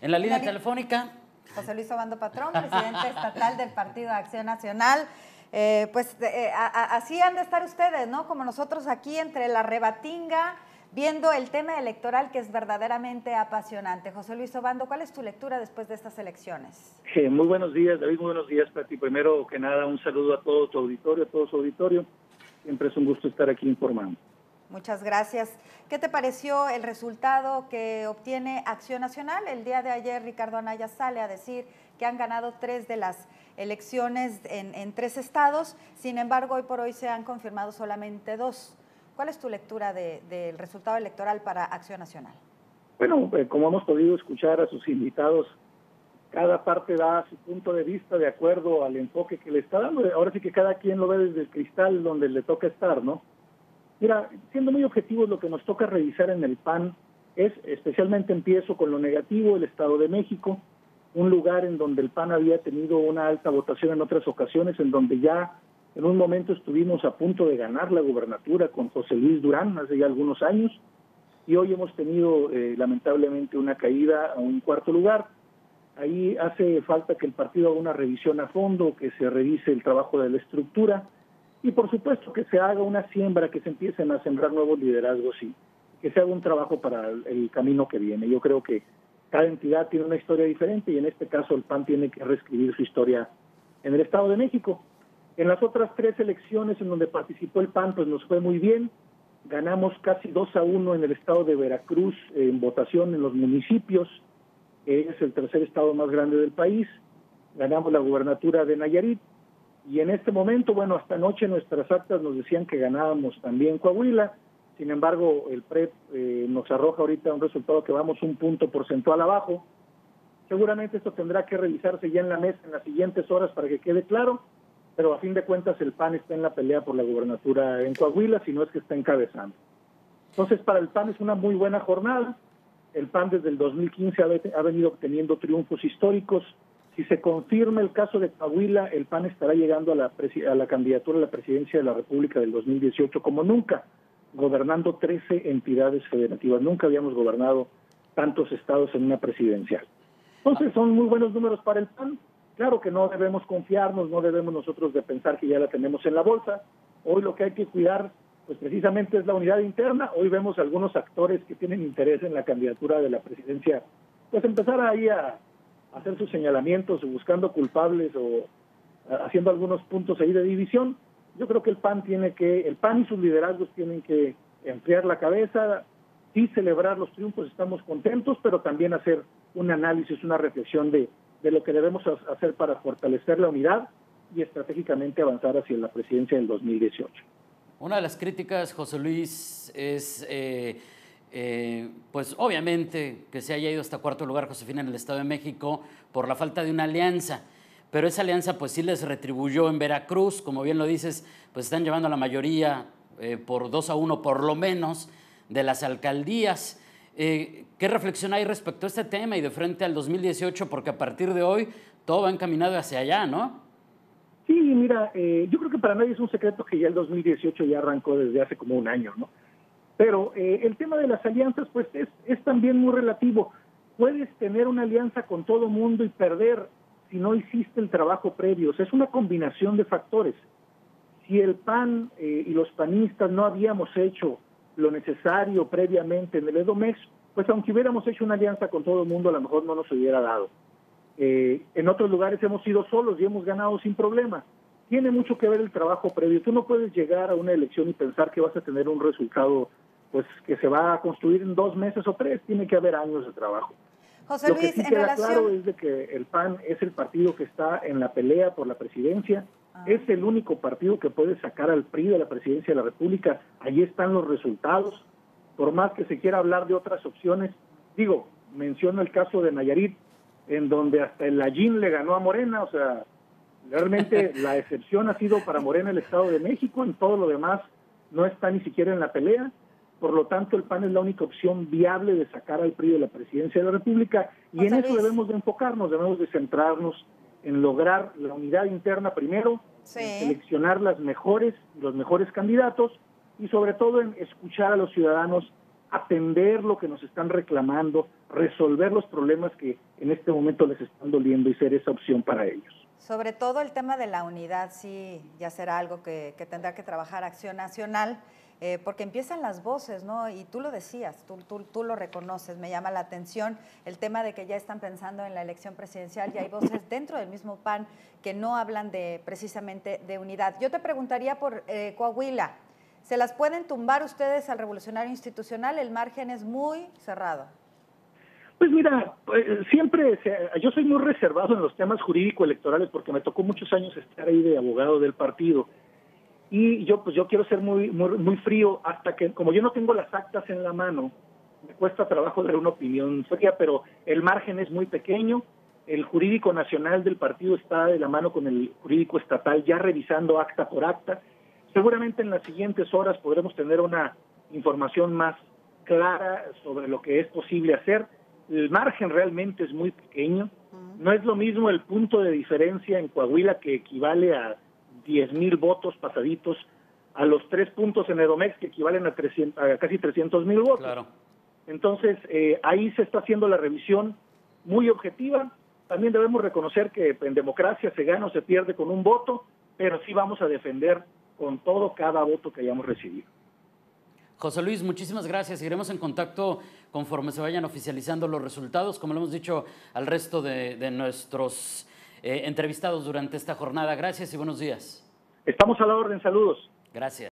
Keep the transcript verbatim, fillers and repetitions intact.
En la línea telefónica, José Luis Obando Patrón, presidente estatal del Partido Acción Nacional. Eh, pues eh, a, a, así han de estar ustedes, ¿no? Como nosotros aquí entre la rebatinga, viendo el tema electoral que es verdaderamente apasionante. José Luis Obando, ¿cuál es tu lectura después de estas elecciones? Eh, muy buenos días, David, muy buenos días para ti. Primero que nada, un saludo a todo tu auditorio, a todo su auditorio. Siempre es un gusto estar aquí informando. Muchas gracias. ¿Qué te pareció el resultado que obtiene Acción Nacional? El día de ayer Ricardo Anaya sale a decir que han ganado tres de las elecciones en, en tres estados, sin embargo hoy por hoy se han confirmado solamente dos. ¿Cuál es tu lectura de, del resultado electoral para Acción Nacional? Bueno, eh, como hemos podido escuchar a sus invitados, cada parte da su punto de vista de acuerdo al enfoque que le está dando. Ahora sí que cada quien lo ve desde el cristal donde le toca estar, ¿no? Mira, siendo muy objetivos, lo que nos toca revisar en el P A N es, especialmente empiezo con lo negativo, el Estado de México, un lugar en donde el P A N había tenido una alta votación en otras ocasiones, en donde ya en un momento estuvimos a punto de ganar la gubernatura con José Luis Durán hace ya algunos años, y hoy hemos tenido eh, lamentablemente una caída a un cuarto lugar. Ahí hace falta que el partido haga una revisión a fondo, que se revise el trabajo de la estructura, y por supuesto que se haga una siembra, que se empiecen a sembrar nuevos liderazgos y que se haga un trabajo para el, el camino que viene. Yo creo que cada entidad tiene una historia diferente y en este caso el P A N tiene que reescribir su historia en el Estado de México. En las otras tres elecciones en donde participó el P A N, pues nos fue muy bien. Ganamos casi dos a uno en el estado de Veracruz en votación en los municipios. Es el tercer estado más grande del país. Ganamos la gubernatura de Nayarit. Y en este momento, bueno, hasta anoche nuestras actas nos decían que ganábamos también Coahuila. Sin embargo, el P R E P eh, nos arroja ahorita un resultado que vamos un punto porcentual abajo. Seguramente esto tendrá que revisarse ya en la mesa en las siguientes horas para que quede claro, pero a fin de cuentas el P A N está en la pelea por la gubernatura en Coahuila, si no es que está encabezando. Entonces, para el P A N es una muy buena jornada. El P A N desde el dos mil quince ha, ha venido obteniendo triunfos históricos. Si se confirma el caso de Coahuila, el P A N estará llegando a la, a la candidatura a la presidencia de la República del dos mil dieciocho como nunca, gobernando trece entidades federativas. Nunca habíamos gobernado tantos estados en una presidencial. Entonces son muy buenos números para el P A N. Claro que no debemos confiarnos, no debemos nosotros de pensar que ya la tenemos en la bolsa. Hoy lo que hay que cuidar, pues precisamente es la unidad interna. Hoy vemos algunos actores que tienen interés en la candidatura de la presidencia, pues empezar ahí a hacer sus señalamientos o buscando culpables o haciendo algunos puntos ahí de división. Yo creo que el P A N tiene que, el P A N y sus liderazgos tienen que enfriar la cabeza, sí celebrar los triunfos, estamos contentos, pero también hacer un análisis, una reflexión de, de lo que debemos hacer para fortalecer la unidad y estratégicamente avanzar hacia la presidencia del dos mil dieciocho. Una de las críticas, José Luis, es eh, eh, pues obviamente que se haya ido hasta cuarto lugar Josefina en el Estado de México por la falta de una alianza, pero esa alianza pues sí les retribuyó en Veracruz, como bien lo dices, pues están llevando a la mayoría eh, por dos a uno por lo menos de las alcaldías. Eh, ¿Qué reflexión hay respecto a este tema y de frente al dos mil dieciocho? Porque a partir de hoy todo va encaminado hacia allá, ¿no? Sí, mira, eh, yo creo que para nadie es un secreto que ya el dos mil dieciocho ya arrancó desde hace como un año, ¿no? Pero eh, el tema de las alianzas, pues es, es también muy relativo. Puedes tener una alianza con todo mundo y perder si no hiciste el trabajo previo. O sea, es una combinación de factores. Si el P A N eh, y los panistas no habíamos hecho lo necesario previamente en el Edomex, pues aunque hubiéramos hecho una alianza con todo el mundo, a lo mejor no nos hubiera dado. Eh, en otros lugares hemos ido solos y hemos ganado sin problema. Tiene mucho que ver el trabajo previo. Tú no puedes llegar a una elección y pensar que vas a tener un resultado pues que se va a construir en dos meses o tres. Tiene que haber años de trabajo. José Lo Luis, que sí en queda relación... claro es de que el P A N es el partido que está en la pelea por la presidencia. Ah. Es el único partido que puede sacar al P R I de la presidencia de la República. Allí están los resultados. Por más que se quiera hablar de otras opciones, digo, menciono el caso de Nayarit, en donde hasta el Lallín le ganó a Morena. O sea, realmente la excepción ha sido para Morena el Estado de México. En todo lo demás no está ni siquiera en la pelea. Por lo tanto, el P A N es la única opción viable de sacar al P R I de la presidencia de la República y José en eso Luis. debemos de enfocarnos, debemos de centrarnos en lograr la unidad interna primero, sí. en seleccionar las mejores, los mejores candidatos y sobre todo en escuchar a los ciudadanos atender lo que nos están reclamando, resolver los problemas que en este momento les están doliendo y ser esa opción para ellos. Sobre todo el tema de la unidad, sí, ya será algo que, que tendrá que trabajar Acción Nacional, eh, porque empiezan las voces, ¿no? Y tú lo decías, tú, tú, tú lo reconoces, me llama la atención el tema de que ya están pensando en la elección presidencial y hay voces dentro del mismo P A N que no hablan de precisamente de unidad. Yo te preguntaría por eh, Coahuila, ¿se las pueden tumbar ustedes al Revolucionario Institucional? El margen es muy cerrado. Pues mira, siempre, yo soy muy reservado en los temas jurídico-electorales porque me tocó muchos años estar ahí de abogado del partido y yo pues yo quiero ser muy, muy, muy frío hasta que, como yo no tengo las actas en la mano, me cuesta trabajo dar una opinión fría, pero el margen es muy pequeño, el jurídico nacional del partido está de la mano con el jurídico estatal ya revisando acta por acta, seguramente en las siguientes horas podremos tener una información más clara sobre lo que es posible hacer. El margen realmente es muy pequeño. No es lo mismo el punto de diferencia en Coahuila, que equivale a diez mil votos pasaditos, a los tres puntos en Edomex, que equivalen a, trescientos, a casi trescientos mil votos. Claro. Entonces, eh, ahí se está haciendo la revisión muy objetiva. También debemos reconocer que en democracia se gana o se pierde con un voto, pero sí vamos a defender con todo cada voto que hayamos recibido. José Luis, muchísimas gracias. Seguiremos en contacto conforme se vayan oficializando los resultados, como lo hemos dicho al resto de, de nuestros eh, entrevistados durante esta jornada. Gracias y buenos días. Estamos a la orden. Saludos. Gracias.